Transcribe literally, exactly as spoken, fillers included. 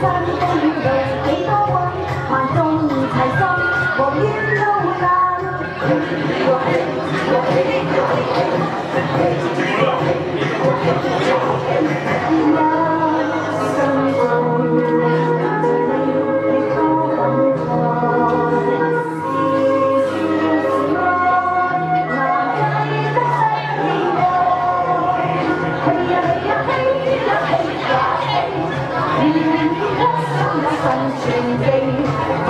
山風雨路幾多溫，萬眾齊心，和於路難。Hãy subscribe cho kênh Ghiền Mì Gõ để không bỏ lỡ những video hấp dẫn.